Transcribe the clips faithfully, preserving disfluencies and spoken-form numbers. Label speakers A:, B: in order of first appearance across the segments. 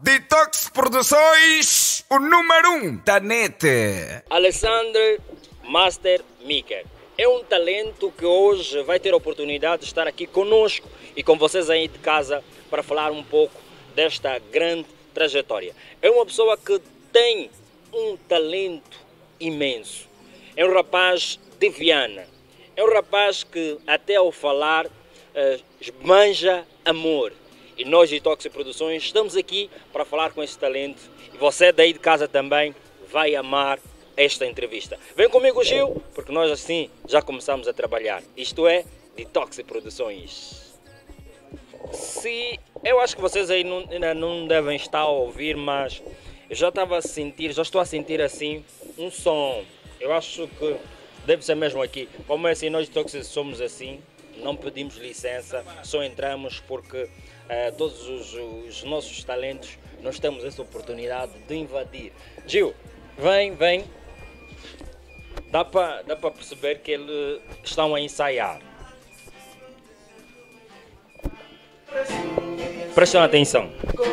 A: Detox Produções, o número um da net.
B: Alexandre Master Maker é um talento que hoje vai ter a oportunidade de estar aqui conosco e com vocês aí de casa para falar um pouco desta grande trajetória. É uma pessoa que tem um talento imenso. É um rapaz de Viana. É um rapaz que até ao falar uh, manja amor. E nós de Detox Produções estamos aqui para falar com esse talento. E você daí de casa também vai amar esta entrevista. Vem comigo, Gil, porque nós assim já começamos a trabalhar. Isto é Detox Produções. Se, eu acho que vocês aí não, ainda não devem estar a ouvir, mas eu já estava a sentir, já estou a sentir assim um som. Eu acho que deve ser mesmo aqui. Como é assim, nós de Detox somos assim, não pedimos licença, só entramos porque uh, todos os, os nossos talentos nós temos essa oportunidade de invadir. Gil, vem, vem. Dá para dá para perceber que eles estão a ensaiar. Prestem atenção.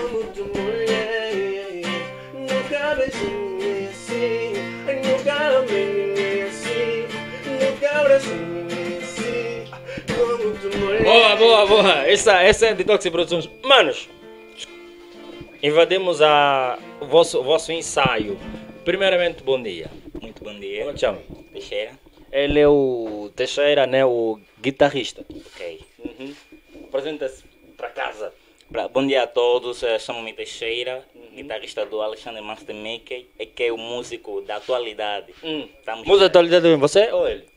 B: Boa, boa, boa. Essa, essa é a Detox Produções. Manos, invadimos a, o, vosso, o vosso ensaio. Primeiramente, bom dia.
C: Muito bom dia.
B: Como te chama?
C: Teixeira.
B: Ele é o Teixeira, né? O guitarrista.
C: Ok.
B: Uhum. Apresenta-se para casa.
C: Pra, bom dia a todos. eh, Chamo-me Teixeira, uhum. Guitarrista do Alexandre Master Maker, é que é o músico da atualidade.
B: Hum.
C: Estamos
B: Música da atualidade, você ou ele?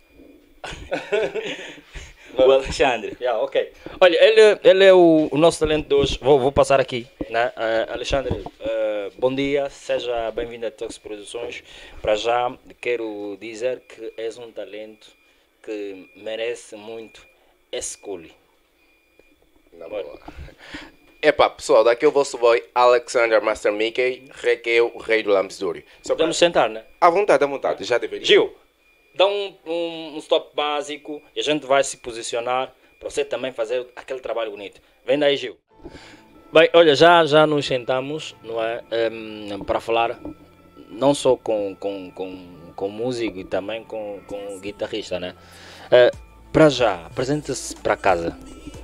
C: O Alexandre.
B: Yeah, ok. Olha, ele, ele é o, o nosso talento de hoje. Vou, vou passar aqui, né? Uh, Alexandre, uh, bom dia, seja bem-vindo a Detox Produções. Para já, quero dizer que és um talento que merece muito esse cole.
D: Na boa. Epá, pessoal, daqui é o vosso boy Alexander Master Mickey, Requeu, rei do Lambsdúrio. Só
B: Podemos sentar, né?
D: À vontade, à vontade, já deveria.
B: Gil, dá um, um, um stop básico e a gente vai se posicionar para você também fazer aquele trabalho bonito. Vem daí, Gil. Bem, olha, já, já nos sentamos, não é? Um, para falar não só com, com, com, com músico e também com, com guitarrista, né? Uh, para já, apresenta-se para casa.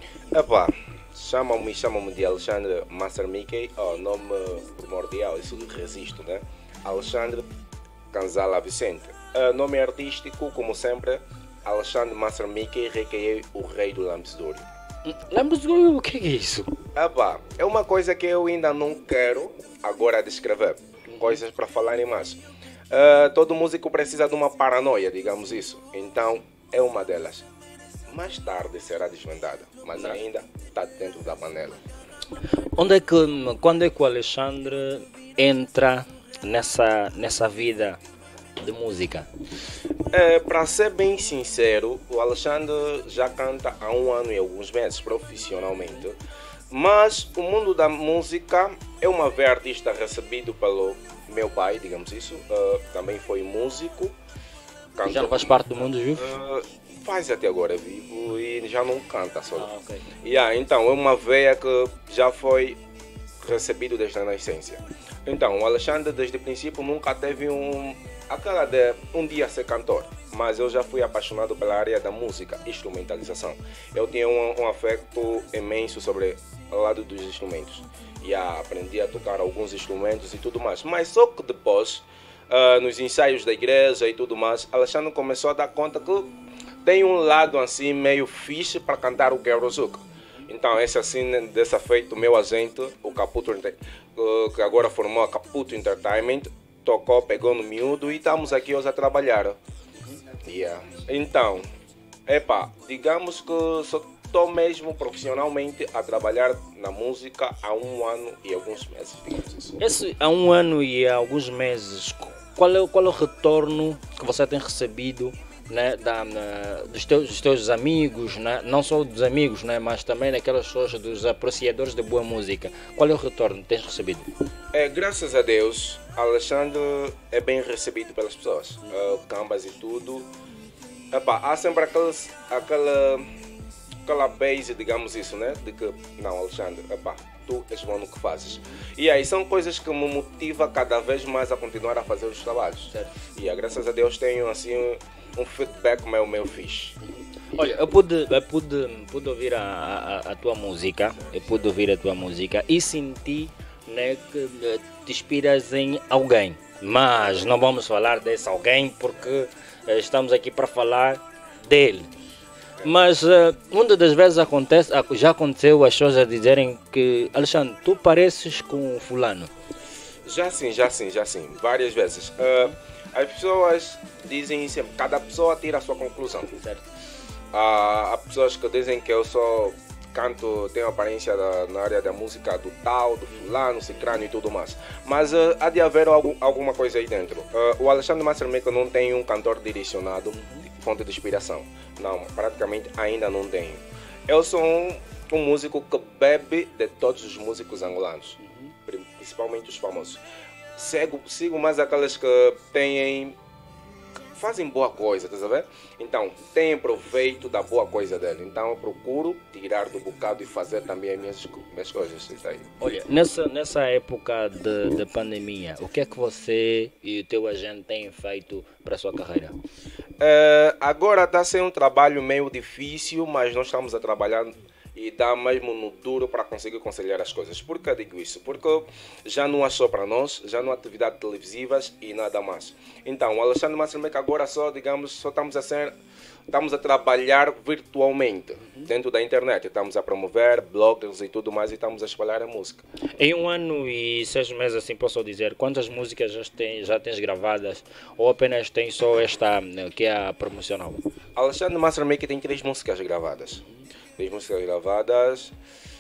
D: Epá, chamam-me chamam de Alexandre Master Mickey, oh, nome primordial, isso resisto, né? Alexandre Canzala Vicente. Uh, nome artístico, como sempre, Alexandre Master Mickey, Requeu, o rei do Lambsdúrio.
B: Lembra-se o que é isso?
D: Epá, é uma coisa que eu ainda não quero agora descrever. Coisas para falarem mais. Uh, todo músico precisa de uma paranoia, digamos isso. Então, é uma delas. Mais tarde será desvendada, mas ainda está dentro da panela.
B: Onde é que, quando é que o Alexandre entra nessa, nessa vida de música?
D: É, para ser bem sincero, o Alexandre já canta há um ano e alguns meses profissionalmente, mas o mundo da música é uma veia artista recebido pelo meu pai, digamos isso, uh, também foi músico. Cantou,
B: já não faz parte do mundo, Ju?
D: Uh, faz até agora, é vivo e já não canta só.
B: Ah, okay.
D: Yeah, então é uma veia que já foi recebido desde a nascença. Então, o Alexandre desde o princípio nunca teve um aquela de um dia ser cantor, mas eu já fui apaixonado pela área da música, instrumentalização. Eu tinha um, um afeto imenso sobre o lado dos instrumentos e yeah, aprendi a tocar alguns instrumentos e tudo mais. Mas só que depois, uh, nos ensaios da igreja e tudo mais, Alexandre começou a dar conta que tem um lado assim meio fixe para cantar o Kerozuka. Então, esse assim, desse feito, meu agente, o Caputo, que agora formou a Caputo Entertainment, tocou, pegou no miúdo e estamos aqui hoje a trabalhar. Yeah. Então, epa, digamos que só estou mesmo profissionalmente a trabalhar na música há um ano e alguns meses, digamos assim.
B: Esse, há um ano e alguns meses, qual é, qual é o retorno que você tem recebido, né, da, na, dos, teus, dos teus amigos, né, não só dos amigos, né, mas também daquelas pessoas, dos apreciadores de boa música? Qual é o retorno que tens recebido?
D: É, graças a Deus, Alexandre é bem recebido pelas pessoas, uh, cambas e tudo. Epá, há sempre aqueles, aquela, aquela base, digamos isso, né? De que, não, Alexandre, epá, tu és bom no que fazes. E aí são coisas que me motivam cada vez mais a continuar a fazer os trabalhos.
B: Certo.
D: E aí, graças a Deus tenho assim um, um feedback meio, meio fixe.
B: Olha, eu pude, eu pude, pude ouvir a, a, a tua música, eu pude ouvir a tua música e senti, né, que eh, te inspiras em alguém. Mas não vamos falar desse alguém porque eh, estamos aqui para falar dele. Mas uh, muitas das vezes acontece, já aconteceu as pessoas a dizerem que Alexandre, tu pareces com fulano.
D: Já sim, já sim, já sim, várias vezes. Uh, as pessoas dizem sempre, cada pessoa tira a sua conclusão.
B: Certo.
D: Uh, há pessoas que dizem que eu só canto, tenho aparência da, na área da música do tal, do fulano, cicrano e tudo mais. Mas uh, há de haver algo, alguma coisa aí dentro. Uh, o Alexandre Mastermaker não tem um cantor direcionado, fonte de inspiração. Não, praticamente ainda não tenho. Eu sou um, um músico que bebe de todos os músicos angolanos, uhum. principalmente os famosos. Sigo, sigo mais aquelas que têm, que fazem boa coisa, estás a ver? Então, têm proveito da boa coisa dele. Então, eu procuro tirar do bocado e fazer também as minhas, minhas coisas. Isso aí.
B: Olha, nessa, nessa época de, de pandemia, o que é que você e o teu agente têm feito para a sua carreira?
D: Uh, agora está sendo um trabalho meio difícil, mas nós estamos a trabalhar e dá mesmo no duro para conseguir conciliar as coisas. Por que eu digo isso? Porque já não há só para nós, já não há atividades televisivas e nada mais. Então, o Alexandre Mastermaker agora só, digamos, só estamos a ser, estamos a trabalhar virtualmente, uhum. dentro da internet. Estamos a promover blogs e tudo mais e estamos a espalhar a música.
B: Em um ano e seis meses, assim posso dizer, quantas músicas já tens, já tens gravadas ou apenas tens só esta que é a promocional?
D: Alexandre Mastermaker tem três músicas gravadas. Três músicas gravadas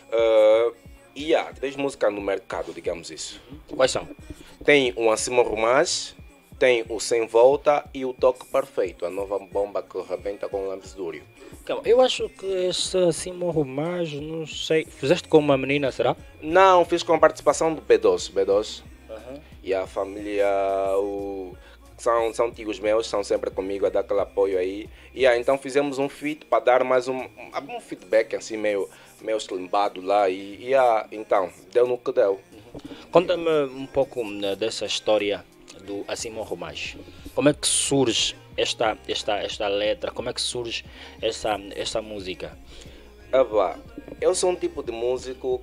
D: uh, e há três músicas no mercado, digamos isso.
B: Quais são?
D: Tem o Acima Romás, tem o Sem Volta e o Toque Perfeito, a nova bomba que rebenta com o Lamps Dúrio.
B: Eu acho que esse Acima Romás, não sei, fizeste com uma menina, será?
D: Não, fiz com a participação do B doze, B doze.
B: Uhum.
D: E a família, o... São, são tios meus, são sempre comigo a dar aquele apoio aí. E aí, então fizemos um feat para dar mais um, um feedback assim meio, meio eslimbado lá. E, e ah, então, deu no que deu.
B: Uhum. Conta-me um pouco dessa história do Acima Romás. Como é que surge esta, esta, esta letra? Como é que surge essa, essa música?
D: Ah, bah, eu sou um tipo de músico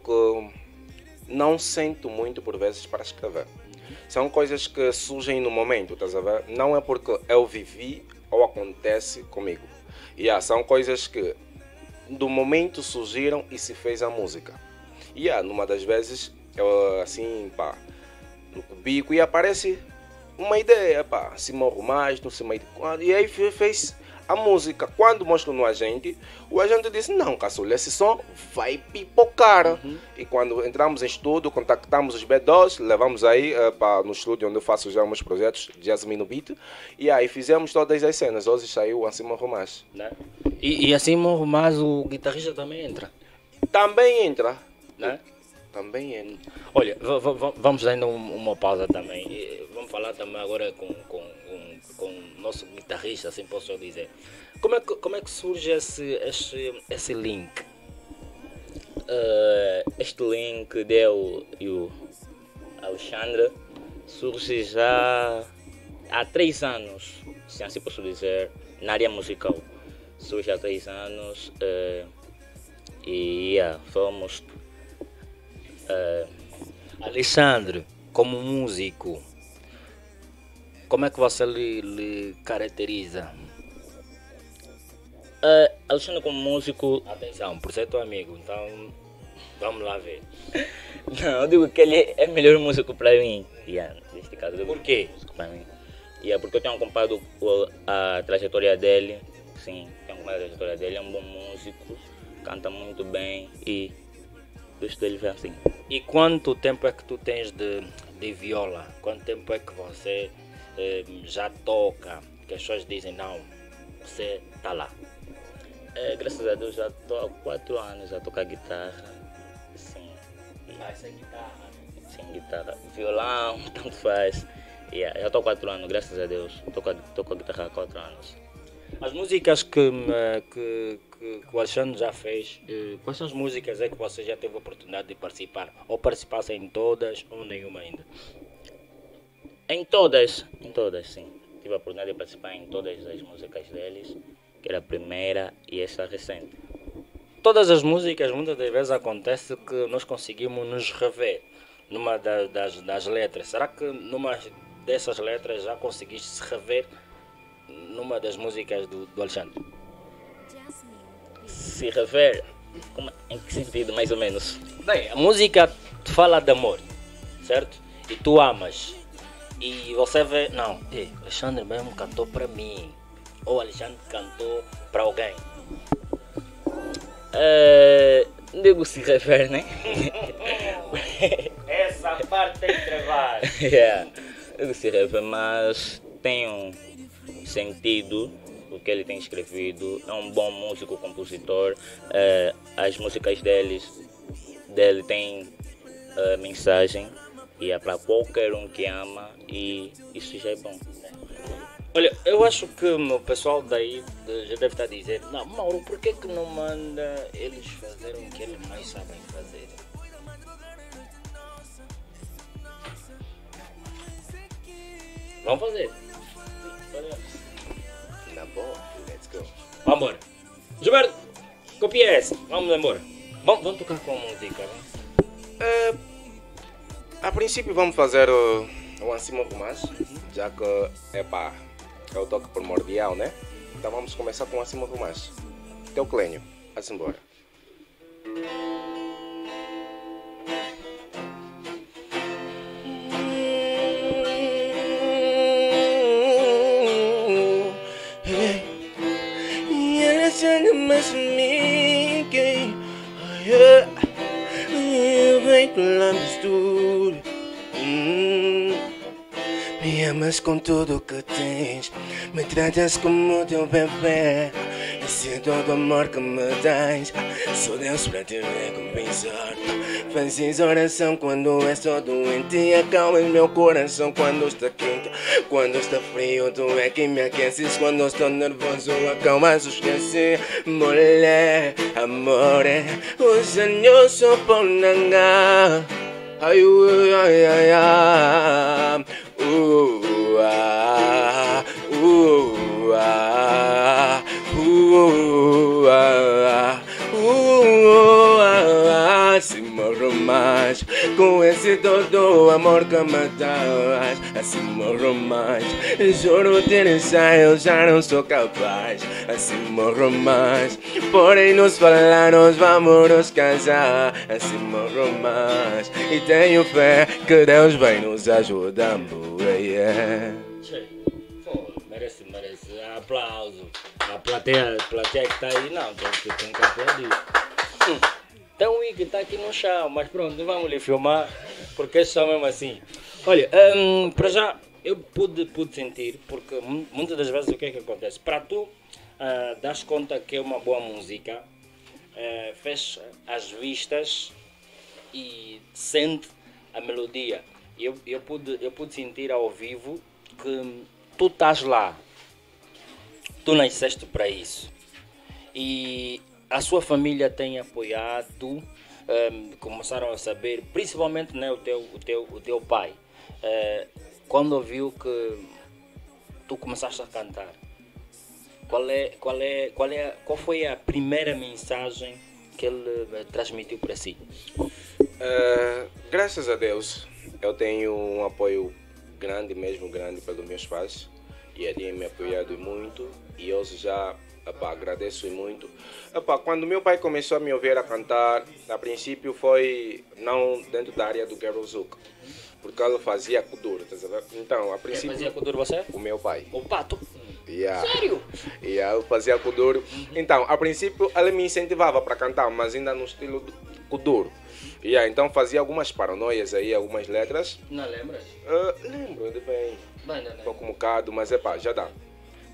D: que não sento muito por vezes para escrever. São coisas que surgem no momento, estás a ver? Não é porque eu vivi ou acontece comigo. Yeah, são coisas que do momento surgiram e se fez a música. E yeah, numa das vezes, eu assim, pá, no cubico e aparece uma ideia, pá, se morro mais, não sei mais de quando. E aí fez a música. Quando mostrou no agente, o agente disse, não, caçula, esse som vai pipocar. Uhum. E quando entramos em estúdio, contactamos os B doze, levamos aí uh, para no estúdio onde eu faço já meus projetos, Jasmine no Beat, e aí fizemos todas as cenas. Hoje saiu o Acima Romás.
B: Né? E, e Acima Romás o guitarrista também entra?
D: Também entra.
B: Né?
D: Também entra.
B: Olha, vamos dando uma pausa também. E vamos falar também agora com, com, com, com o nosso guitarrista, assim posso dizer. Como é que, como é que surge esse, esse, esse link?
C: Uh, este link deu e o Alexandre surge já há três anos, se assim posso dizer, na área musical. Surge há três anos uh, e yeah, fomos.
B: Uh, Alexandre, como músico, como é que você lhe, lhe caracteriza?
C: Uh, Alexandre como músico...
B: Atenção, por ser teu amigo, então vamos lá ver.
C: Não, eu digo que ele é o melhor músico para mim. Yeah, neste caso,
B: por quê?
C: Para mim. Yeah, porque eu tenho acompanhado a trajetória dele. Sim, tenho acompanhado a trajetória dele. É um bom músico, canta muito bem e gosto dele ver assim.
B: E quanto tempo é que tu tens de, de viola? Quanto tempo é que você eh, já toca? Que as pessoas dizem, não, você está lá.
C: É, graças a Deus já estou há quatro anos a tocar guitarra. Sim.
B: Ah, essa é guitarra?
C: Sim, guitarra. Violão, tanto faz. Yeah, já estou há quatro anos, graças a Deus. Toco, toco a guitarra há quatro anos.
B: As músicas que, eh, que, que, que o Alexandre já fez, eh, quais são as músicas é que você já teve a oportunidade de participar? Ou participasse em todas ou nenhuma ainda?
C: Em todas, em todas, sim. Tive a oportunidade de participar em todas as músicas deles, que era a primeira e essa recente.
B: Todas as músicas, muitas das vezes acontece que nós conseguimos nos rever numa da- das, das letras. Será que numa dessas letras já conseguiste se rever numa das músicas do, do Alexandre?
C: Se rever, como- em que sentido, mais ou menos?
B: Bem, a música te fala de amor, certo? E tu amas. E você vê, não, ei, Alexandre mesmo cantou para mim. Ou Alexandre cantou para alguém.
C: É, digo se rever, né?
B: Essa parte tem que travar.
C: yeah. Digo se rever, mas tem um sentido o que ele tem escrevido. É um bom músico, compositor. É, as músicas deles, dele têm é, mensagem e é para qualquer um que ama e isso já é bom.
B: Olha, eu acho que o pessoal daí de- já deve estar a dizer, não, Mauro, por que que não manda eles fazerem o que eles mais sabem fazer? Vamos fazer.
D: Na boa, let's go.
B: Vamos embora. Gilberto, copia essa. Vamos embora. Vamos, vamos tocar com a música. Né?
D: É, a princípio vamos fazer uh, o Ancima Romance, já que epá, é o toque primordial, né? Então vamos começar com o Ancima Romance. Teu Clênio, assim embora.
E: E ela chega mais a mim, que eu venho pela mistura. Me amas com tudo que tens, me tratas como teu bebê. Esse é todo amor que me dás, sou Deus pra te recompensar. Fazes oração quando és só doente, acalmas meu coração quando está quente. Quando está frio, tu é quem me aqueces. Quando estou nervoso, acalmas o esqueci. Mulher, amore, os anos só por nanga. Ai, ui, ai, ai, ai. Uh, ah, uh, ah, uh, ah, uh, ah. Se morro mais com esse todo amor que me dás, assim morro mais. Juro ter eu já não sou capaz. Assim morro mais. Porém nos falar nós vamos nos casar. Assim morro mais. E tenho fé que Deus vai nos ajudando. Yeah.
B: Che, pô, merece, merece. Aplauso. A plateia, a plateia que está aí, não, tem, que- tem que aplaudir. Hum. Tem um Wiki que está aqui no chão, mas pronto, vamos lhe filmar, porque eles são mesmo assim. Olha, hum, para já, eu pude, pude sentir, porque mu- muitas das vezes o que é que acontece? Para tu ah, das conta que é uma boa música, ah, fez as vistas e sente a melodia. Eu, eu, pude, eu pude sentir ao vivo que tu estás lá, tu nasceste para isso. E a sua família tem apoiado, ehm, começaram a saber, principalmente né, o, teu, o, teu, o teu pai, eh, quando viu que tu começaste a cantar. Qual, é, qual, é, qual, é, qual foi a primeira mensagem que ele eh, transmitiu para si?
D: Uh, graças a Deus, eu tenho um apoio grande, mesmo grande, pelos meus pais. E ele tem me apoiado muito. E hoje já epá, agradeço muito. Epá, quando meu pai começou a me ouvir a cantar, a princípio foi não dentro da área do Gerozuk, porque ele fazia kuduro, tá sabendo? Então, a
B: Quem
D: princípio,
B: fazia kuduro você?
D: o meu pai.
B: O pato?
D: Yeah.
B: Sério?
D: Yeah, eu fazia kuduro. Então, a princípio ele me incentivava para cantar, mas ainda no estilo do kuduro. Yeah, então fazia algumas paranoias aí, algumas letras.
B: Não lembras?
D: Uh, lembro de bem,
B: Não, não,
D: um pouco um bocado, mas é pá, já dá.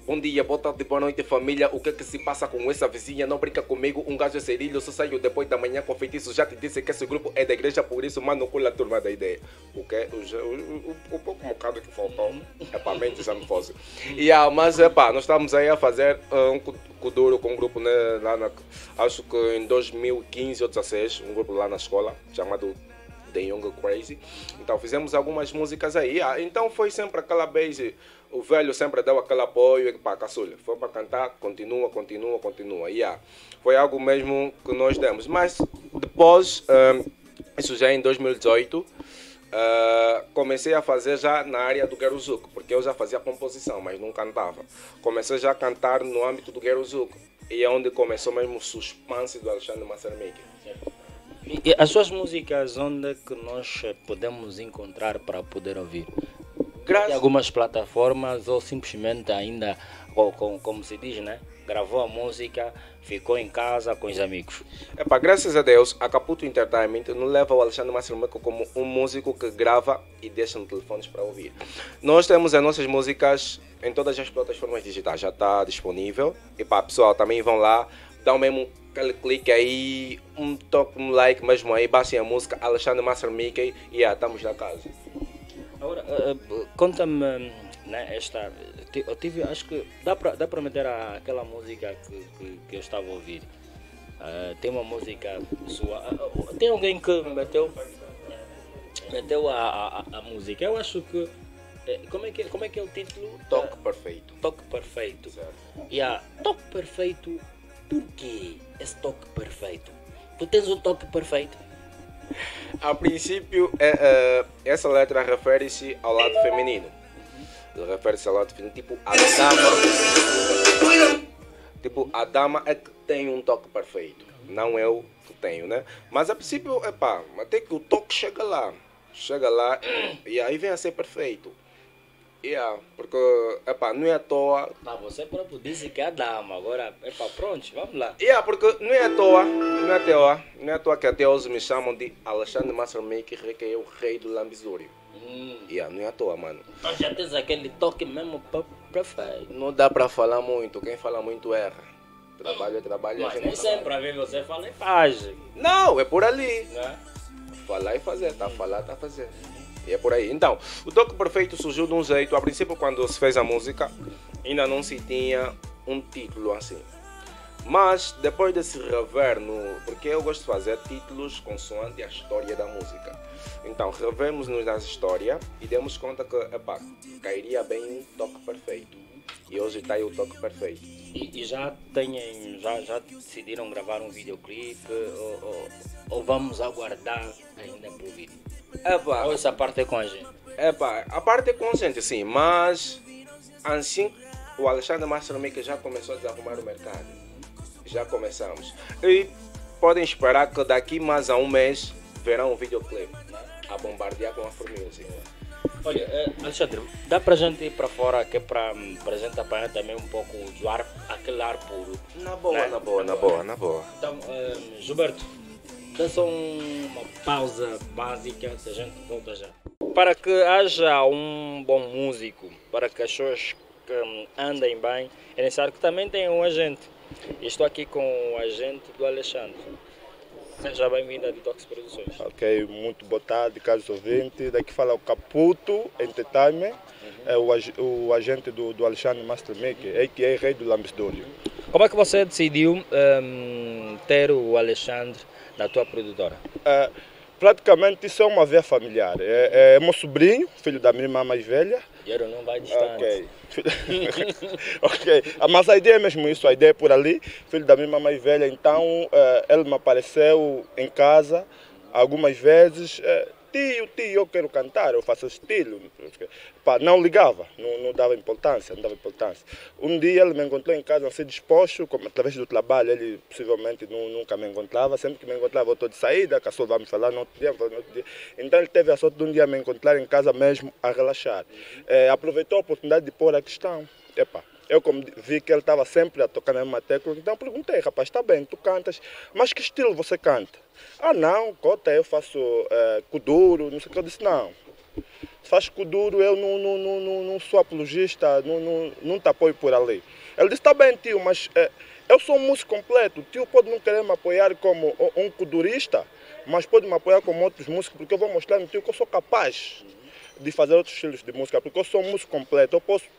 D: Bom dia, boa tarde, boa noite, família. O que é que se passa com essa vizinha? Não brinca comigo, um gajo é serilho. Só saiu depois da manhã com feitiço. Já te disse que esse grupo é da igreja, por isso mano com a turma da ideia. O que? O, o, o, o pouco bocado que faltou é para a mente já não fosse. Yeah, mas é pá, nós estamos aí a fazer uh, um kuduro com um grupo né, lá na. Acho que em dois mil e quinze ou dezasseis, um grupo lá na escola chamado The Young Crazy. Então fizemos algumas músicas aí. Ah, então foi sempre aquela base. O velho sempre deu aquele apoio e pá, caçulha, foi para cantar, continua, continua, continua. Yeah. Foi algo mesmo que nós demos. Mas depois, um, isso já em dois mil e dezoito, uh, comecei a fazer já na área do Gueruzuco, porque eu já fazia composição, mas não cantava. Comecei já a cantar no âmbito do Gueruzuco. E é onde começou mesmo o suspense do Alexandre Mastermaker.
B: E as suas músicas, onde é que nós podemos encontrar para poder ouvir? Tem algumas plataformas ou simplesmente ainda, ou, com, como se diz, né? Gravou a música, ficou em casa com os amigos.
D: Epá, graças a Deus, a Caputo Entertainment não leva o Alexandre Mastermaker como um músico que grava e deixa no telefones para ouvir. Nós temos as nossas músicas em todas as plataformas digitais, já está disponível. E pá, pessoal, também vão lá, dão mesmo aquele clique aí, um toque, um like mesmo aí, baixem a música Alexandre Mastermaker e yeah, estamos na casa.
B: Agora, uh, conta-me, né, esta, eu tive, acho que dá para dá para meter a, aquela música que, que, que eu estava a ouvir. Uh, tem uma música sua, uh, tem alguém que meteu, meteu a, a, a música, eu acho que, como é que, como é, que é o título?
D: Toque Perfeito.
B: Toque Perfeito.
D: Certo.
B: Yeah, Toque Perfeito, por que esse toque perfeito? Tu tens um toque perfeito?
D: A princípio, é, é, essa letra refere-se ao lado feminino. Refere-se ao lado feminino. Tipo, a dama. Tipo, a dama é que tem um toque perfeito. Não eu que tenho, né? Mas a princípio, é pá, até que o toque chega lá. Chega lá e aí vem a ser perfeito. Yeah, porque, epá, não é à toa.
B: Tá, você próprio disse que é a dama, agora, epá, pronto, vamos lá.
D: Yeah, porque não é à toa, não é à toa, não é à toa que até hoje me chamam de Alexandre Mastermaker, que é o rei do lambisório. Hum. Yeah, não é à toa, mano.
B: Então já tens aquele toque mesmo perfeito.
D: Não dá pra falar muito, quem fala muito erra. Trabalho é trabalho.
B: Mas nem sempre a ver você fala e faz.
D: Não, é por ali.
B: Né?
D: Falar e fazer, tá a falar, tá a fazer. E é por aí. Então, o toque perfeito surgiu de um jeito. A princípio, quando se fez a música, ainda não se tinha um título assim. Mas depois de se rever no... Porque eu gosto de fazer títulos consoante a história da música. Então, revemos-nos na história e demos conta que, epá, cairia bem um toque perfeito. E hoje está aí o toque perfeito.
B: E, e já têm, já, já decidiram gravar um videoclipe ou, ou, ou vamos aguardar ainda para o vídeo?
D: Epa,
B: ou essa parte é com a gente?
D: Epa, a parte é com a gente, sim, mas assim o Alexandre Mastermaker já começou a desarrumar o mercado. Já começamos. E podem esperar que daqui mais a um mês verão um videoclipe a bombardear com a Afromusic.
B: Olha, Alexandre, dá para a gente ir para fora que é para a gente apanhar também um pouco do ar, aquele ar puro.
D: Na boa,
B: né?
D: na boa, na boa, na boa.
B: Então, um, Gilberto, dá só uma pausa básica, se a gente volta já. Para que haja um bom músico, para que as pessoas que andem bem, é necessário que também tenham um agente. Estou aqui com o agente do Alexandre. Seja bem-vindo a Detox Produções.
F: Ok, muito boa tarde, caros ouvintes. Daqui fala o Caputo Entertainment, uhum. é o, ag o agente do, do Alexandre Mastermaker, uhum. que é rei do lambisório.
B: Como é que você decidiu um, ter o Alexandre na tua produtora?
F: É, praticamente isso é uma veia familiar. É, é meu sobrinho, filho da minha irmã mais velha.
B: Dinheiro não vai distante.
F: Ok. Ok, mas a ideia é mesmo isso, a ideia é por ali, filho da minha irmã mais velha, então uh, ele me apareceu em casa algumas vezes, uh, tio, tio, eu quero cantar, eu faço estilo. Pá, não ligava, não, não dava importância, não dava importância. Um dia ele me encontrou em casa assim disposto, como, através do trabalho, ele possivelmente não, nunca me encontrava, sempre que me encontrava eu estou de saída, que a vamos falar no outro dia, no outro dia. Então ele teve a sorte de um dia me encontrar em casa mesmo a relaxar. É, aproveitou a oportunidade de pôr a questão. Epa, eu como vi que ele estava sempre a tocar na mesma tecla, então perguntei, rapaz, está bem, tu cantas, mas que estilo você canta? Ah não, cota, eu faço uh, kuduro, não sei o que, eu disse, não. Se faz Kuduro, eu não, não, não, não, não sou apologista, não, não, não te apoio por ali. Ele disse, está bem, tio, mas é, eu sou um músico completo. O tio pode não querer me apoiar como um kudurista, mas pode me apoiar como outros músicos, porque eu vou mostrar no tio que eu sou capaz de fazer outros estilos de música, porque eu sou um músico completo. Eu posso...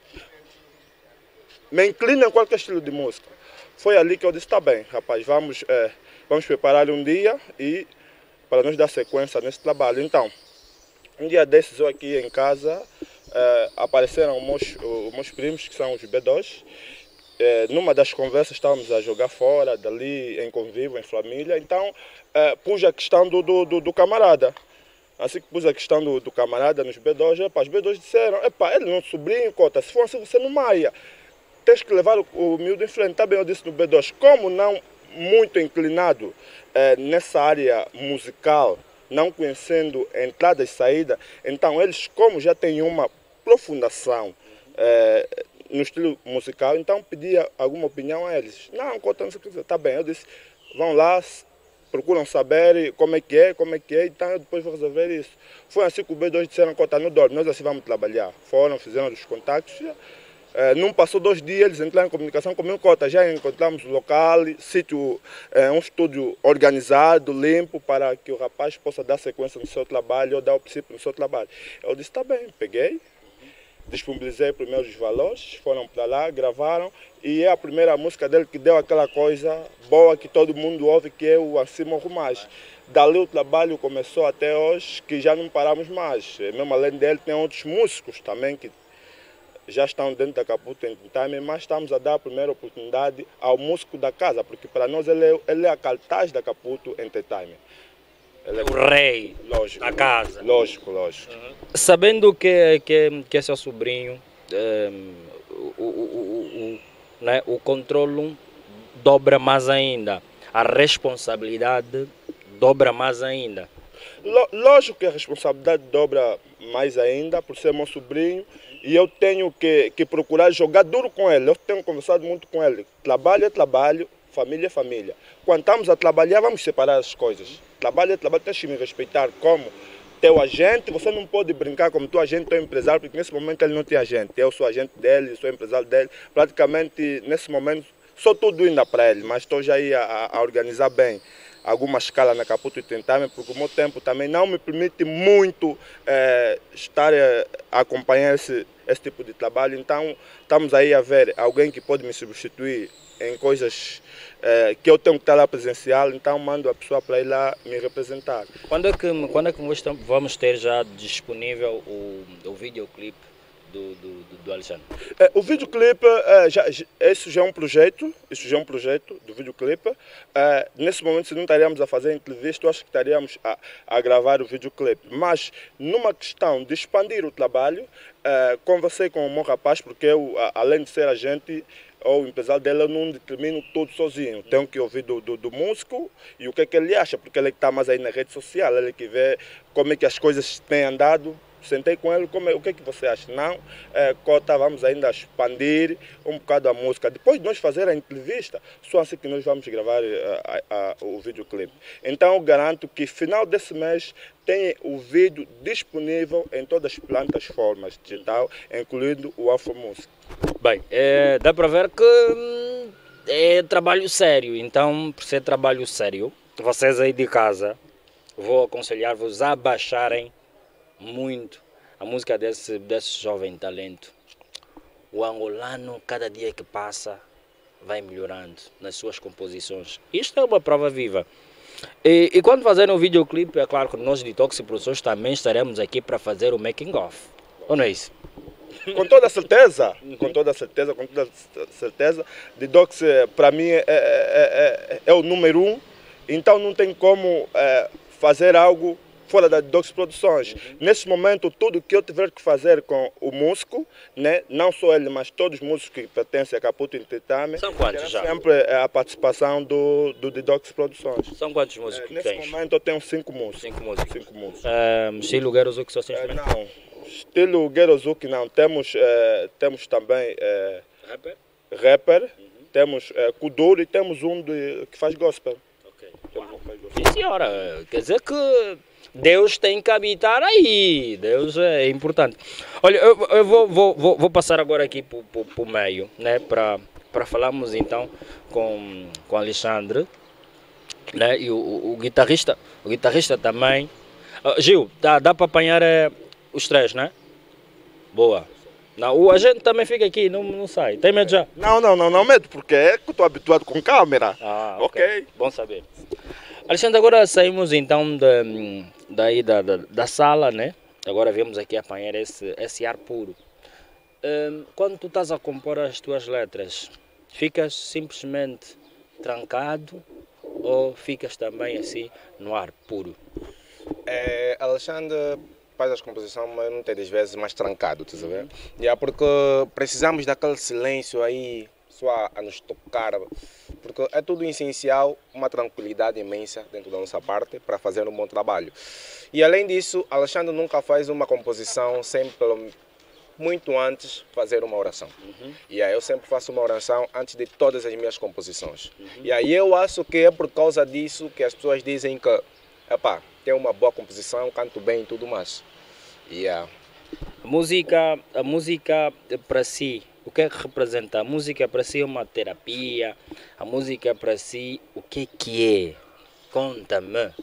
F: Me inclino em qualquer estilo de música. Foi ali que eu disse, está bem, rapaz, vamos, é, vamos preparar um dia e para nos dar sequência nesse trabalho. Então, um dia desses eu aqui em casa, é, apareceram os meus, os meus primos, que são os B dois. É, numa das conversas estávamos a jogar fora, dali, em convívio, em família. Então, é, pus a questão do, do, do, do camarada. Assim que pus a questão do, do camarada nos B dois, epa, os B dois disseram, epá, ele não sobrinho, cota, se for assim você não maia. Tens que levar o, o miúdo em frente. Também eu disse no B dois, como não muito inclinado eh, nessa área musical, não conhecendo entrada e saída, então eles, como já têm uma profundação eh, no estilo musical, então pedia alguma opinião a eles. Não, Cota, não sei o que dizer. Tá bem, eu disse, vão lá, procuram saber como é que é, como é que é, então eu depois vou resolver isso. Foi assim que o B dois disseram, Cota, não dorme, nós assim vamos trabalhar. Foram, fizeram os contatos. É, não passou dois dias, eles entraram em comunicação comigo, Cota, já encontramos o local, sítio, é, um estúdio organizado, limpo, para que o rapaz possa dar sequência no seu trabalho, ou dar o princípio no seu trabalho. Eu disse, tá bem, peguei, disponibilizei primeiro os valores, foram para lá, gravaram, e é a primeira música dele que deu aquela coisa boa que todo mundo ouve, que é o Assim Morro Mais. Dali o trabalho começou até hoje, que já não paramos mais. Mesmo além dele, tem outros músicos também que já estão dentro da Caputo Entertainment, mas estamos a dar a primeira oportunidade ao músico da casa, porque para nós ele é, ele é a cartaz da Caputo Entertainment. Ele é
B: o rei
F: lógico,
B: da casa.
F: Lógico, lógico.
B: Uhum. Sabendo que, que, que é seu sobrinho, um, o, o, o, o, né, o controle dobra mais ainda, a responsabilidade dobra mais ainda.
F: Lógico que a responsabilidade dobra mais ainda, por ser meu sobrinho, e eu tenho que, que procurar jogar duro com ele. Eu tenho conversado muito com ele. Trabalho é trabalho, família é família. Quando estamos a trabalhar, vamos separar as coisas. Trabalho é trabalho, tens que me respeitar como teu agente. Você não pode brincar como teu agente, teu empresário, porque nesse momento ele não tem agente. Eu sou agente dele, sou empresário dele. Praticamente, nesse momento, sou tudo ainda para ele, mas estou já aí a, a organizar bem alguma escala na Caputo Entertainment, porque o meu tempo também não me permite muito é, estar é, a acompanhar esse, esse tipo de trabalho. Então, estamos aí a ver alguém que pode me substituir em coisas é, que eu tenho que estar lá presencial, então mando a pessoa para ir lá me representar.
B: Quando é que, quando é que vamos ter já disponível o, o videoclipe do, do, do Alexandre?
F: É, o videoclipe, é, já, isso já é um projeto, isso já é um projeto do videoclipe. É, nesse momento, se não estaríamos a fazer entrevista, eu acho que estaríamos a, a gravar o videoclipe. Mas, numa questão de expandir o trabalho, é, conversei com o meu rapaz, porque eu, além de ser agente ou empresário dele, eu não determino tudo sozinho. Tenho que ouvir do, do, do músico e o que é que ele acha, porque ele está mais aí na rede social, ele que vê como é que as coisas têm andado. Sentei com ele, como é, o que é que você acha? Não, é, Cota, vamos ainda expandir um bocado a música. Depois de nós fazer a entrevista, só assim que nós vamos gravar a, a, a, o videoclipe. Então eu garanto que final desse mês tem o vídeo disponível em todas as plataformas digital, incluindo o Alfa Music.
B: Bem, é, dá para ver que hum, é trabalho sério. Então, por ser trabalho sério, vocês aí de casa, vou aconselhar-vos a baixarem muito a música desse, desse jovem talento. O angolano, cada dia que passa, vai melhorando nas suas composições. Isto é uma prova viva. E, e quando fazerem o videoclipe, é claro que nós de Toxi Produções também estaremos aqui para fazer o making of. Ou não é isso?
F: Com toda certeza, com toda certeza, com toda certeza. De Dox, para mim, é, é, é, é o número um. Então não tem como é, fazer algo fora da Dox Produções. Uhum. Nesse momento, tudo que eu tiver que fazer com o músico, né, não só ele, mas todos os músicos que pertencem a Caputo Entertainment,
B: são quantos já?
F: Sempre é a participação do, do de Dox Produções.
B: São quantos músicos
F: é,
B: nesse
F: tens? Nesse momento eu tenho cinco músicos.
B: Cinco músicos.
F: Cinco músicos.
B: Um, estilo Guerozuki só sem
F: é,
B: instrumento?
F: Não, estilo Guerozuki não. Temos, é, temos também é,
B: rapper,
F: rapper uhum. Temos é, Kuduro e temos um de, que faz gospel.
B: Ok. Sim, senhora. Quer dizer que Deus tem que habitar aí. Deus é importante. Olha, eu, eu vou, vou, vou, vou passar agora aqui para o meio, né? Para para falarmos então com com Alexandre, né? E o, o, o guitarrista, o guitarrista também. Uh, Gil, dá, dá para apanhar é, os três, né? Boa. Não, o agente também fica aqui, não, não sai. Tem medo já?
F: Não, não, não, não medo, porque é que estou habituado com câmera.
B: Ah,
F: ok.
B: ok. Bom saber. Alexandre, agora saímos então da, daí da, da, da sala, né? Agora viemos aqui apanhar esse, esse ar puro. Um, quando tu estás a compor as tuas letras, ficas simplesmente trancado ou ficas também assim no ar puro?
D: É, Alexandre faz as composições, mas muitas vezes mais trancado, tu sabes? Yeah, porque precisamos daquele silêncio aí, só a nos tocar, porque é tudo essencial, uma tranquilidade imensa dentro da nossa parte para fazer um bom trabalho. E além disso, Alexandre nunca faz uma composição sem pelo muito antes fazer uma oração. Uhum. E aí eu sempre faço uma oração antes de todas as minhas composições. Uhum. E aí eu acho que é por causa disso que as pessoas dizem que, epá, tem uma boa composição, canto bem e tudo mais. Yeah.
B: A música, a música para si, o que é que representa? A música para si é uma terapia, a música para si, o que é que é? Conta-me.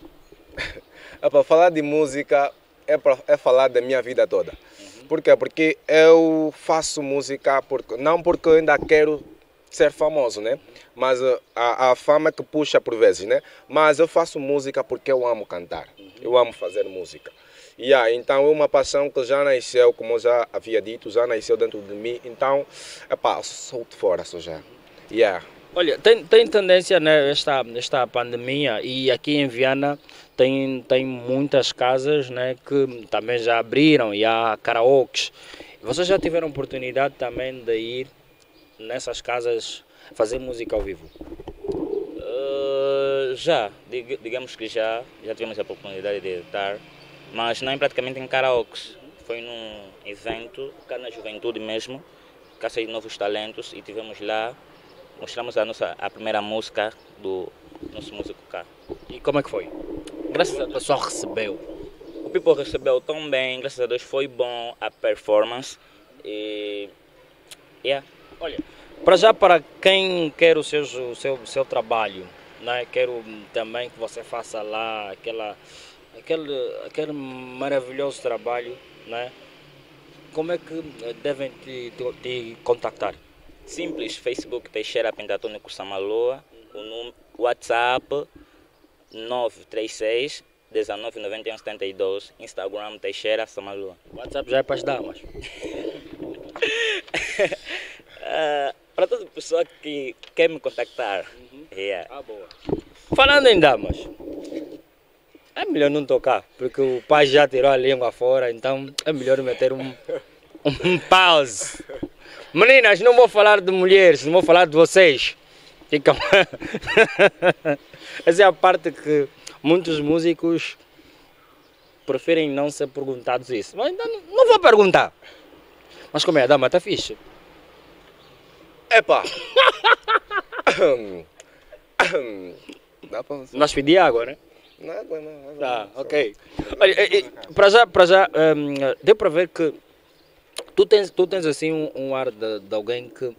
D: É para falar de música, é, pra, é falar da minha vida toda. Por quê? Porque eu faço música, porque, não porque eu ainda quero ser famoso, né? Mas a, a fama que puxa por vezes, né? Mas eu faço música porque eu amo cantar, eu amo fazer música. Yeah, então é uma paixão que já nasceu, como eu já havia dito, já nasceu dentro de mim. Então, epá, solto fora só já. Yeah.
B: Olha, tem, tem tendência, né, esta, esta pandemia, e aqui em Viana tem, tem muitas casas, né, que também já abriram e há karaokes. Vocês já tiveram oportunidade também de ir nessas casas fazer música ao vivo?
C: Uh, já, Dig, digamos que já, já tivemos a oportunidade de estar, mas não é praticamente em karaokes. Foi num evento, cá na juventude mesmo, Caça de Novos Talentos, e tivemos lá. Mostramos a nossa a primeira música do nosso músico cá.
B: E como é que foi?
C: Graças a Deus.
B: O pessoal recebeu.
C: O people recebeu tão bem, graças a Deus foi bom a performance. E. Yeah.
B: Olha, para já, para quem quer o seu, o seu, o seu trabalho, né? Quero também que você faça lá aquela, aquele, aquele maravilhoso trabalho, né? Como é que devem te, te, te contactar?
C: Simples, Facebook Teixeira Pentatônico Samaloa, o número, WhatsApp nove três seis, um nove nove um, sete dois, Instagram Teixeira Samaloa.
B: WhatsApp já é para as damas.
C: uh, para toda pessoa que quer me contactar. Uhum. Yeah.
B: Ah, boa. Falando em damas, é melhor não tocar, porque o pai já tirou a língua fora, então é melhor meter um, um pause. Meninas, não vou falar de mulheres, não vou falar de vocês. Ficam. Essa é a parte que muitos músicos preferem não ser perguntados isso. Mas ainda não, não vou perguntar. Mas como é, a dama está fixe?
D: Epa! Dá pra...
B: Nós pedir água, né?
D: Não, água não. Água
B: tá,
D: não.
B: ok. Olha, para já, para já um, deu para ver que Tu tens, tu tens assim um, um ar de, de alguém que uh,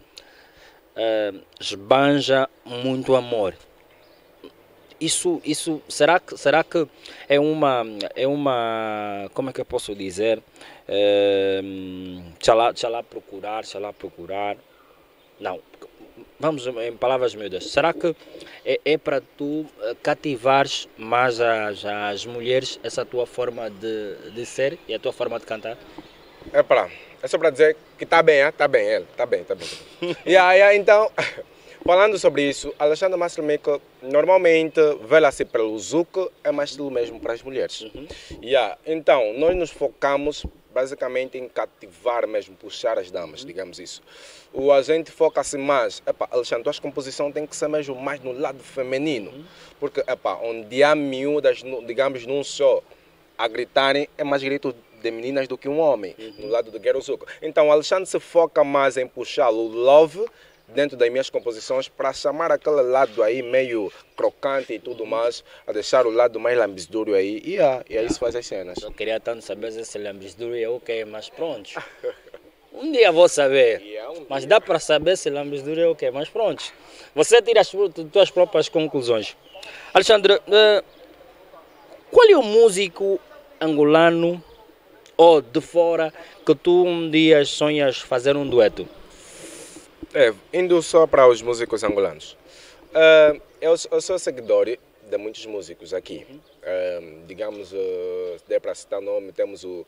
B: esbanja muito amor. Isso, isso será, que, será que é uma, é uma, como é que eu posso dizer? Uh, deixa, lá, deixa lá procurar, deixa lá procurar. Não, vamos em palavras miúdas. Será que é, é para tu cativares mais as, as mulheres, essa tua forma de, de ser e a tua forma de cantar?
D: É para É só para dizer que está bem, está bem, ele, está bem, está bem. E aí, então, falando sobre isso, Alexandre Mastermaker normalmente vela-se pelo zouk, é mais estilo mesmo para as mulheres. Uhum. Yeah. Então, nós nos focamos basicamente em cativar mesmo, puxar as damas, uhum. digamos isso. O a gente foca-se mais, epa, Alexandre, tua composição tem que ser mesmo mais no lado feminino, uhum. porque epa, onde há miúdas, digamos, num só a gritarem, é mais grito de meninas do que um homem, uhum. no lado do Guerra Zouk. Então, o Alexandre se foca mais em puxar o love dentro das minhas composições para chamar aquele lado aí meio crocante e tudo mais, a deixar o lado mais lambisdúrio aí e, ah, e aí se faz as cenas.
B: Eu queria tanto saber se esse lambisduro é o que, mas pronto. Um dia vou saber, mas dá para saber se lambisduro é o que, mas pronto. Você tira as suas próprias conclusões. Alexandre, uh, qual é o músico angolano ou de fora que tu um dia sonhas fazer um dueto?
D: É, indo só para os músicos angolanos. Uh, eu, eu sou seguidor de muitos músicos aqui. Uh, digamos, uh, se der para citar nome, temos o,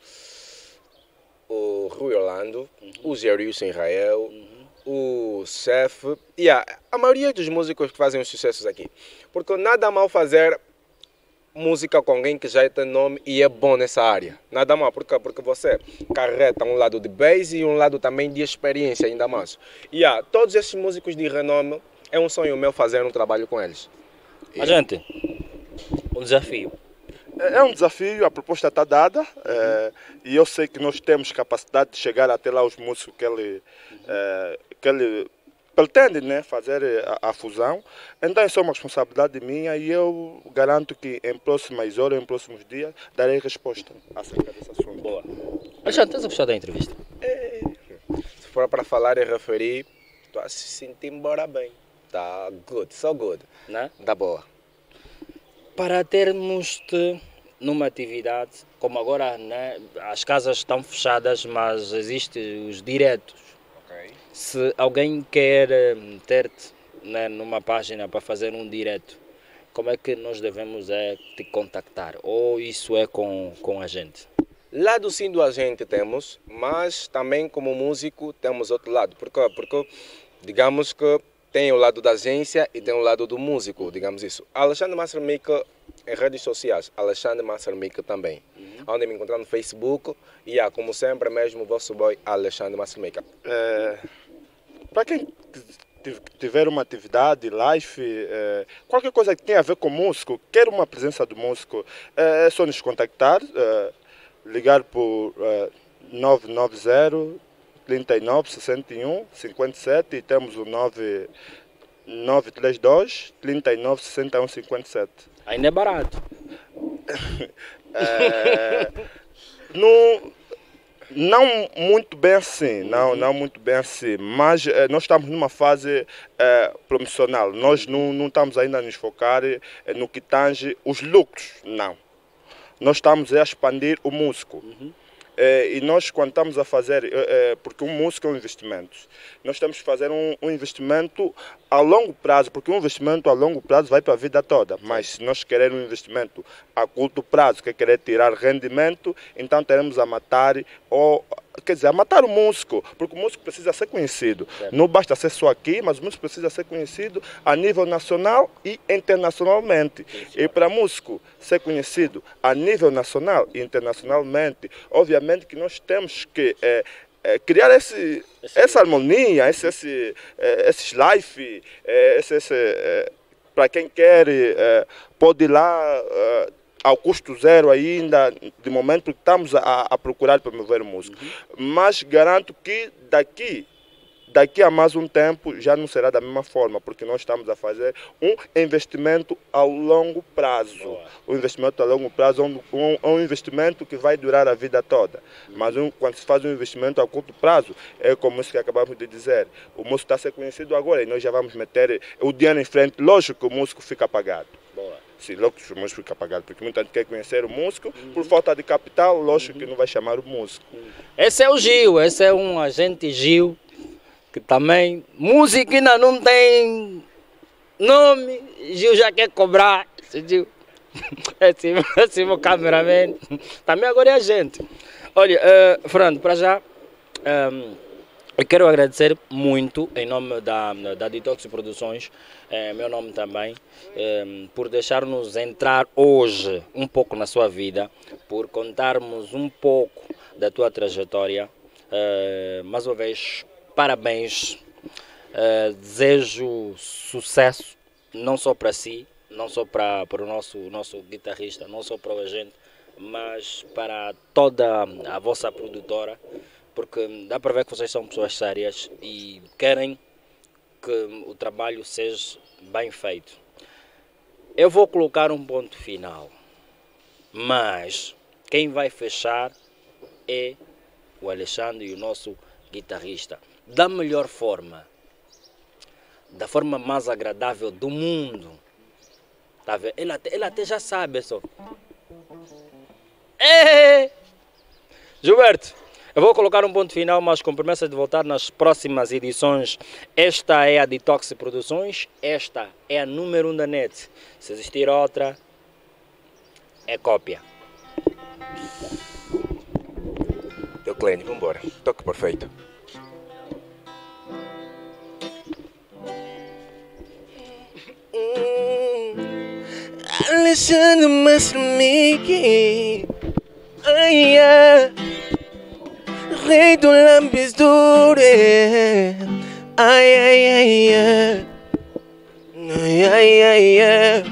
D: o Rui Orlando, uhum. o Gerilson Israel, uhum. o Chef. E yeah, a maioria dos músicos que fazem os sucessos aqui. Porque nada mal fazer música com alguém que já tem nome e é bom nessa área. Nada mal, porque, porque você carreta um lado de base e um lado também de experiência ainda mais. E yeah, todos esses músicos de renome, é um sonho meu fazer um trabalho com eles.
B: A gente, um desafio.
F: É um desafio, a proposta está dada, uhum. é, e eu sei que nós temos capacidade de chegar até lá os músicos que ele, uhum. é, que ele pretende, né, fazer a, a fusão. Então isso é uma responsabilidade minha e eu garanto que em próximas horas, em próximos dias, darei resposta acerca desse assunto.
B: Boa. Alexandre, estás a gostar da entrevista?
D: É, se for para falar e referir, estou a se sentir embora bem. Está good, so good.
B: Né?
D: Tá boa.
B: Para termos-te numa atividade, como agora, né, as casas estão fechadas, mas existem os diretos.
D: Okay.
B: Se alguém quer ter-te, né, numa página para fazer um direto, como é que nós devemos é, te contactar? Ou isso é com, com a gente?
D: Lado sim do agente temos, mas também como músico temos outro lado. Por quê? Porque digamos que tem o lado da agência e tem o lado do músico, digamos isso. Alexandre Mastermaker em redes sociais, Alexandre Mastermaker também. Uhum. Onde me encontrar no Facebook e, yeah, como sempre, mesmo o vosso boy Alexandre Mastermaker.
F: É, para quem tiver uma atividade, live, é, qualquer coisa que tenha a ver com músico, quer uma presença do músico, é, é só nos contactar, é, ligar por é, nove nove zero, trinta e nove, sessenta e um, cinquenta e sete e temos o nove nove três dois, trinta e nove, sessenta e um, cinquenta e sete.
B: Ainda é barato.
F: é, não, não muito bem assim, não, não muito bem assim, mas é, nós estamos numa fase é, promocional, nós não, não estamos ainda a nos focar é, no que tange os lucros, não. Nós estamos a expandir o músico. Uhum. É, e nós, quando estamos a fazer, é, porque um músico é um investimento, nós temos que fazer um, um investimento a longo prazo, porque um investimento a longo prazo vai para a vida toda, mas se nós queremos um investimento a curto prazo, que é querer tirar rendimento, então teremos a matar, ou, quer dizer, a matar o músico, porque o músico precisa ser conhecido. Certo. Não basta ser só aqui, mas o músico precisa ser conhecido a nível nacional e internacionalmente. Sim, e para músico ser conhecido a nível nacional e internacionalmente, obviamente que nós temos que é, é, criar esse, essa harmonia, esse, esse, é, esses live, é, esse, esse, é, para quem quer, é, pode ir lá é, ao custo zero ainda, de momento, porque estamos a, a procurar promover o músico. Uhum. Mas garanto que daqui, daqui a mais um tempo já não será da mesma forma, porque nós estamos a fazer um investimento a longo prazo. Boa. Um investimento a longo prazo é um, um, um investimento que vai durar a vida toda. Uhum. Mas um, quando se faz um investimento a curto prazo, é como isso que acabamos de dizer. O músico está a ser conhecido agora e nós já vamos meter o dinheiro em frente. Lógico que o músico fica apagado. Boa. Sim, logo que o músico fica apagado, porque muita gente quer conhecer o músico, uhum. por falta de capital, lógico uhum. que não vai chamar o músico. Uhum.
B: Esse é o Gil, esse é um agente Gil, que também, música ainda não tem nome, Gil já quer cobrar, Gil. Esse, esse meu cameraman, também agora é agente. Olha, uh, Fernando, para já, um, eu quero agradecer muito, em nome da, da Detox Produções, é, meu nome também, é, por deixar-nos entrar hoje um pouco na sua vida, por contarmos um pouco da tua trajetória. É, mais uma vez, parabéns, é, desejo sucesso, não só para si, não só para, para o nosso, nosso guitarrista, não só para o agente, mas para toda a vossa produtora, porque dá para ver que vocês são pessoas sérias e querem que o trabalho seja bem feito. Eu vou colocar um ponto final, mas quem vai fechar é o Alexandre e o nosso guitarrista, da melhor forma, da forma mais agradável do mundo. Tá vendo? Ele até, ele até já sabe só. É. Gilberto, eu vou colocar um ponto final, mas com promessa de voltar nas próximas edições. Esta é a Detox Produções, esta é a número um da net. Se existir outra, é cópia.
D: Euclênio, vambora. Toque perfeito.
E: Alexandre Master Mickey, ai, ai, rei do lambisdure, ai, ai, ai, ai, ai, ai, ai, ai.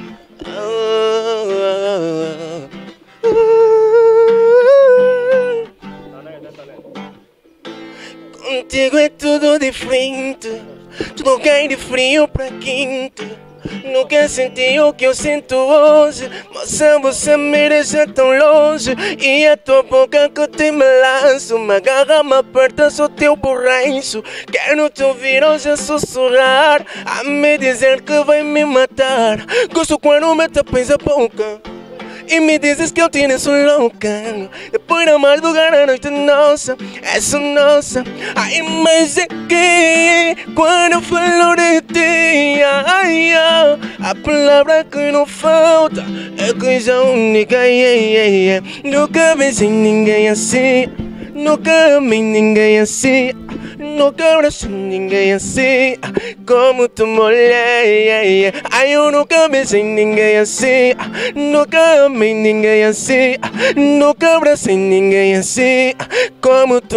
E: Contigo é tudo diferente, tudo cai de frio pra quente. Nunca senti o que eu sinto hoje, mas você me deixa tão longe. E a tua boca que te me lanço, me agarra, me aperta, sou teu borracho. Quero te ouvir hoje sussurrar, a me dizer que vai me matar. Gosto quando me tapas a boca e me dizes que eu te sou louca. Depois da madrugada a noite nossa, é só nossa. Ai, mas é que quando eu falo de ti, ai, ai, a palavra que não falta é coisa única. Ai, ai, ai, ai. Nunca vi ninguém assim, nunca vi ninguém assim, nunca abraço ninguém assim como tu, mulher. Ai, eu nunca vi ninguém assim, nunca amei ninguém assim, nunca abracei ninguém assim como tu,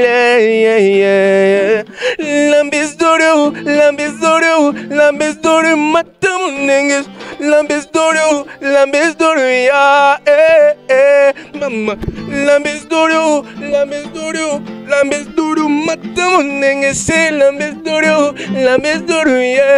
E: mulher. Lambis duro, lambis duro, lambis duro, matamos ninguém. Lambis duro, lambis duro, yeah, eh, eh, mama. Lambis duro, lambis duro, lambis duro, matamos ninguém. Lambis duro, lambis duro,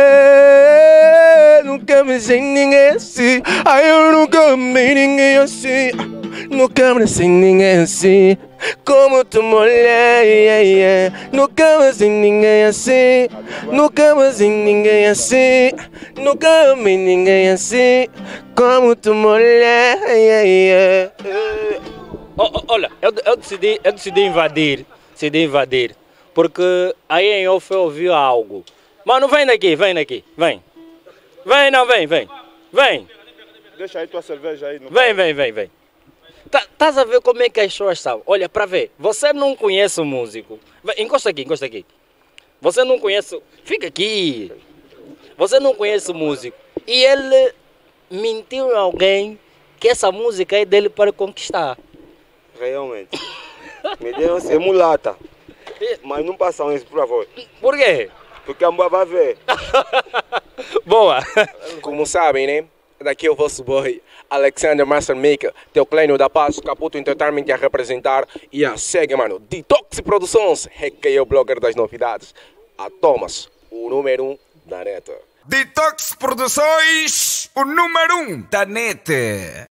E: yeah. Nunca me sei ninguém assim, ai, eu nunca amei ninguém assim, nunca abracei ninguém assim como tu, mulher. Yeah, yeah. Nunca mais vi ninguém assim, nunca mais vi ninguém assim, nunca amei ninguém assim como tu, mulher. Yeah, yeah.
B: Oh, oh, olha, eu, eu, decidi, eu decidi invadir, decidi invadir, porque aí em off eu ouvi algo. Mano, vem daqui, vem daqui, vem. Vem, não, vem, vem, vem.
F: Deixa aí tua cerveja aí. No
B: vem, vem, vem, vem. Estás a ver como é que as pessoas são? Olha, para ver, você não conhece o músico. Vem, encosta aqui, encosta aqui. Você não conhece... Fica aqui. Você não conhece o músico. E ele mentiu a alguém que essa música é dele para conquistar.
G: Realmente. Me deram ser mulata. Mas não passam isso, por favor.
B: Por quê?
G: Porque a mulher vai ver.
B: Boa.
D: Como sabem, né? Daqui é o vosso boy, Alexander Master Maker, teu Clênio da Paz, Caputo Entertainment a representar. E a segue, mano, Detox Produções, é que é o blogger das novidades. A Thomas, o número um da neta.
A: Detox Produções, o número um da net.